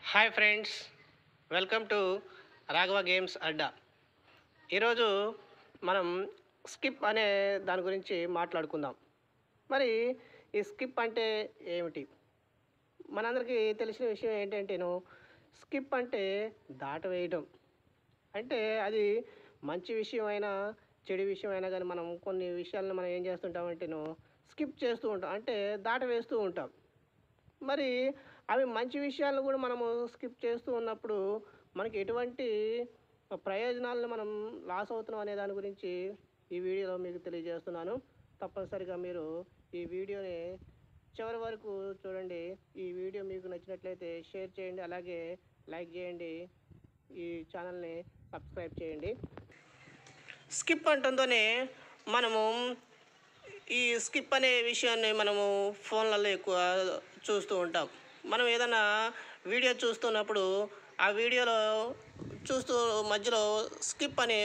Hi friends, welcome to Raghava games Adda. ఈరోజు మనం skip అనే దాని గురించి మాట్లాడుకుందాం. మరి ఈ స్కిప్ అంటే ఏమిటి? మనందరికీ తెలిసిన విషయం ఏంటంటేను, స్కిప్ అంటే దాటవేయటం. అంటే అది మంచి విషయమైనా చెడు విషయమైనా కానీ మనం కొన్ని విషయాలను మనం ఏం చేస్తుంటామంటేను స్కిప్ చేస్తూ ఉంటాం, అంటే దాటవేస్తూ ఉంటాం. మరి అవి మంచి విషయాలను కూడా మనము స్కిప్ చేస్తూ ఉన్నప్పుడు మనకి ఎటువంటి ప్రయోజనాలను మనం లాస్ అవుతున్నాం అనే దాని గురించి ఈ వీడియోలో మీకు తెలియజేస్తున్నాను. తప్పనిసరిగా మీరు ఈ వీడియోని చివరి వరకు చూడండి. ఈ వీడియో మీకు నచ్చినట్లయితే షేర్ చేయండి, అలాగే లైక్ చేయండి, ఈ ఛానల్ని సబ్స్క్రైబ్ చేయండి. స్కిప్ అంటుందోనే మనము ఈ స్కిప్ అనే విషయాన్ని మనము ఫోన్లలో ఎక్కువ చూస్తూ ఉంటాం. మనం ఏదైనా వీడియో చూస్తున్నప్పుడు ఆ వీడియోలో చూస్తూ మధ్యలో స్కిప్ అనే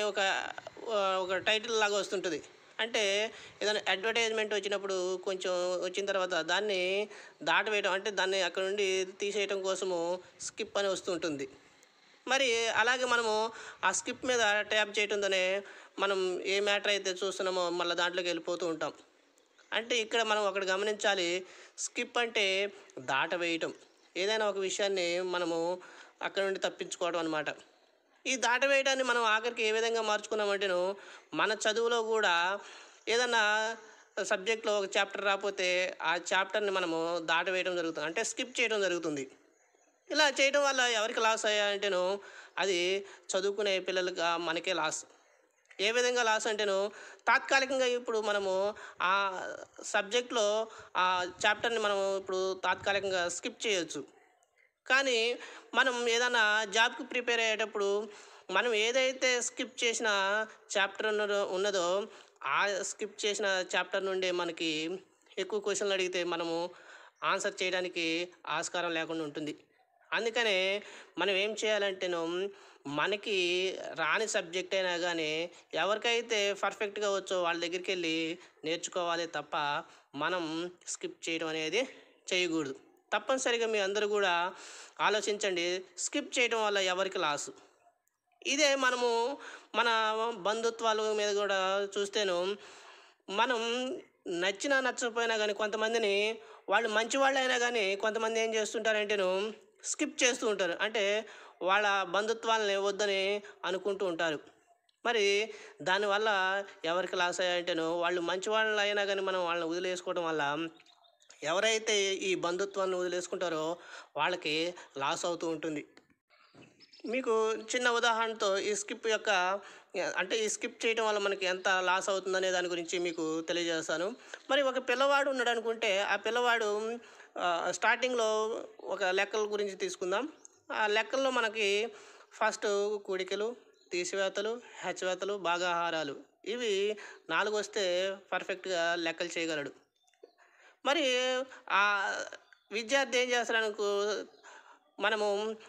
ఒక టైటిల్ లాగా వస్తుంటుంది. అంటే ఏదైనా అడ్వర్టైజ్మెంట్ వచ్చినప్పుడు కొంచెం వచ్చిన తర్వాత దాన్ని దాటవేయడం, అంటే దాన్ని అక్కడ నుండి తీసేయడం కోసము స్కిప్ అని వస్తుంటుంది. మరి అలాగే మనము ఆ స్కిప్ మీద ట్యాప్ చేయడంతోనే మనం ఏ మ్యాటర్ అయితే చూస్తున్నామో మళ్ళీ దాంట్లోకి వెళ్ళిపోతూ ఉంటాం. అంటే ఇక్కడ మనం ఒకటి గమనించాలి, స్కిప్ అంటే దాటవేయటం. ఏదైనా ఒక విషయాన్ని మనము అక్కడ నుండి తప్పించుకోవడం అనమాట. ఈ దాటవేయడాన్ని మనం ఆఖరికి ఏ విధంగా మార్చుకున్నామంటేను, మన చదువులో కూడా ఏదన్నా సబ్జెక్ట్లో ఒక చాప్టర్ రాకపోతే ఆ చాప్టర్ని మనము దాటవేయడం జరుగుతుంది, అంటే స్కిప్ చేయడం జరుగుతుంది. ఇలా చేయడం వల్ల ఎవరికి లాస్ అయ్యాయంటేను, అది చదువుకునే పిల్లలుగా మనకే లాస్. ఏ విధంగా లాస్ అంటేను, తాత్కాలికంగా ఇప్పుడు మనము ఆ సబ్జెక్ట్లో ఆ చాప్టర్ని మనం ఇప్పుడు తాత్కాలికంగా స్కిప్ చేయొచ్చు. కానీ మనం ఏదైనా జాబ్కి ప్రిపేర్ అయ్యేటప్పుడు మనం ఏదైతే స్కిప్ చేసిన చాప్టర్ ఉన్నదో ఆ స్కిప్ చేసిన చాప్టర్ నుండి మనకి ఎక్కువ క్వశ్చన్లు అడిగితే మనము ఆన్సర్ చేయడానికి ఆస్కారం లేకుండా ఉంటుంది. అందుకనే మనం ఏం చేయాలంటేను, మనకి రాని సబ్జెక్ట్ అయినా కానీ ఎవరికైతే పర్ఫెక్ట్గా వచ్చో వాళ్ళ దగ్గరికి వెళ్ళి నేర్చుకోవాలి తప్ప మనం స్కిప్ చేయడం అనేది చేయకూడదు. తప్పనిసరిగా మీ అందరూ కూడా ఆలోచించండి, స్కిప్ చేయడం వల్ల ఎవరికి లాసు. ఇదే మనము మన బంధుత్వాల మీద కూడా చూస్తేను, మనం నచ్చినా నచ్చకపోయినా కానీ కొంతమందిని, వాళ్ళు మంచి వాళ్ళు అయినా కానీ కొంతమంది ఏం చేస్తుంటారంటేను స్కిప్ చేస్తూ ఉంటారు. అంటే వాళ్ళ బంధుత్వాలని వద్దని అనుకుంటూ ఉంటారు. మరి దానివల్ల ఎవరికి లాస్ అయ్యాయంటేను, వాళ్ళు మంచి వాళ్ళు అయినా కానీ మనం వాళ్ళని వదిలేసుకోవడం వల్ల ఎవరైతే ఈ బంధుత్వాన్ని వదిలేసుకుంటారో వాళ్ళకి లాస్ అవుతూ ఉంటుంది. మీకు చిన్న ఉదాహరణతో ఈ స్కిప్ యొక్క అంటే ఈ స్కిప్ చేయడం వల్ల మనకి ఎంత లాస్ అవుతుందనే దాని గురించి మీకు తెలియజేస్తాను. మరి ఒక పిల్లవాడు ఉన్నాడు అనుకుంటే, ఆ పిల్లవాడు స్టార్టింగ్లో ఒక లెక్కల గురించి తీసుకుందాం. ఆ లెక్కల్లో మనకి ఫస్ట్ కూడికలు, తీసివేతలు, హెచ్చవేతలు, భాగాహారాలు, ఇవి 4 వస్తే పర్ఫెక్ట్గా లెక్కలు చేయగలడు. మరి ఆ విద్యార్థి ఏం చేస్తాడనుకో, మనము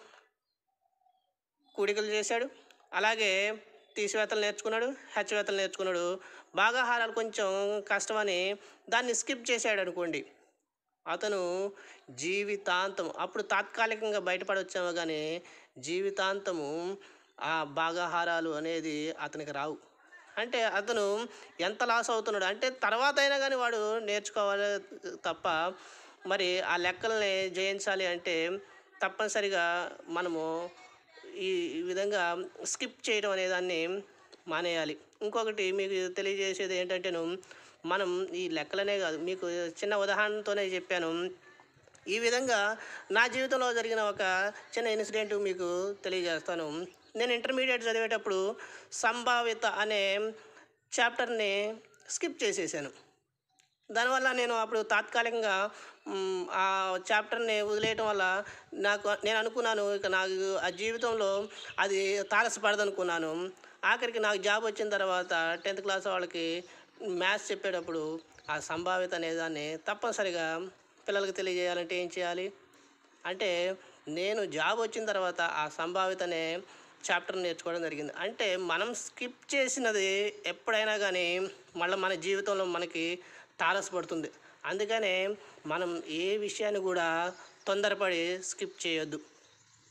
కూడికలు చేశాడు, అలాగే తీసివేతలు నేర్చుకున్నాడు, హెచ్చవేతలు నేర్చుకున్నాడు, భాగాహారాలు కొంచెం కష్టమని దాన్ని స్కిప్ చేశాడు అనుకోండి, అతను జీవితాంతం, అప్పుడు తాత్కాలికంగా బయటపడవచ్చామో కానీ జీవితాంతము ఆ భాగాహారాలు అనేది అతనికి రావు. అంటే అతను ఎంత లాస్ అవుతున్నాడు అంటే, తర్వాత అయినా కానీ వాడు నేర్చుకోవాలి తప్ప, మరి ఆ లెక్కల్ని జయించాలి అంటే తప్పనిసరిగా మనము ఈ విధంగా స్కిప్ చేయడం అనే దాన్ని మానేయాలి. ఇంకొకటి మీకు తెలియజేసేది ఏంటంటేను, మనం ఈ లెక్కలనే కాదు, మీకు చిన్న ఉదాహరణతోనే చెప్పాను. ఈ విధంగా నా జీవితంలో జరిగిన ఒక చిన్న ఇన్సిడెంట్ మీకు తెలియజేస్తాను. నేను ఇంటర్మీడియట్ చదివేటప్పుడు సంభావ్యత అనే చాప్టర్ని స్కిప్ చేసేసాను. దానివల్ల నేను అప్పుడు తాత్కాలికంగా ఆ చాప్టర్ని వదిలేయటం వల్ల నేను అనుకున్నాను, ఇక నాకు ఆ జీవితంలో అది తారసపడదనుకున్నాను. ఆఖరికి నాకు జాబ్ వచ్చిన తర్వాత 10th క్లాస్ వాళ్ళకి మ్యాథ్స్ చెప్పేటప్పుడు ఆ సంభావ్యత అనే దాన్ని తప్పనిసరిగా పిల్లలకు తెలియజేయాలంటే ఏం చేయాలి అంటే, నేను జాబ్ వచ్చిన తర్వాత ఆ సంభావ్యత అనే చాప్టర్ నేర్చుకోవడం జరిగింది. అంటే మనం స్కిప్ చేసినది ఎప్పుడైనా కానీ మళ్ళీ మన జీవితంలో మనకి తారసపడుతుంది. అందుకనే మనం ఏ విషయాన్ని కూడా తొందరపడి స్కిప్ చేయొద్దు.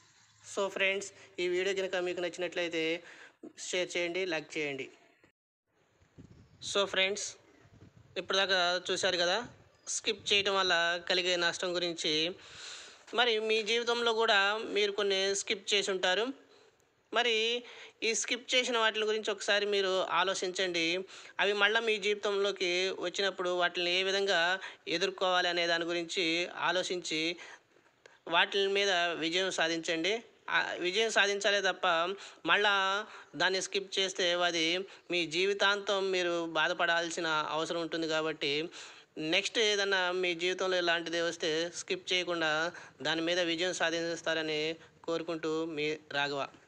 సో ఫ్రెండ్స్, ఈ వీడియో కనుక మీకు నచ్చినట్లయితే షేర్ చేయండి, లైక్ చేయండి. సో ఫ్రెండ్స్, ఇప్పటిదాకా చూశారు కదా స్కిప్ చేయటం వల్ల కలిగే నష్టం గురించి. మరి మీ జీవితంలో కూడా మీరు కొన్ని స్కిప్ చేసి ఉంటారు. మరి ఈ స్కిప్ చేసిన వాటి గురించి ఒకసారి మీరు ఆలోచించండి. అవి మళ్ళీ మీ జీవితంలోకి వచ్చినప్పుడు వాటిని ఏ విధంగా ఎదుర్కోవాలి అనే దాని గురించి ఆలోచించి వాటి మీద విజయం సాధించండి. విజయం సాధించాలే తప్ప మళ్ళా దాన్ని స్కిప్ చేస్తే అది మీ జీవితాంతం మీరు బాధపడాల్సిన అవసరం ఉంటుంది. కాబట్టి నెక్స్ట్ ఏదన్నా మీ జీవితంలో ఇలాంటిది వస్తే స్కిప్ చేయకుండా దాని మీద విజయం సాధిస్తారని కోరుకుంటూ మీ రాఘవ.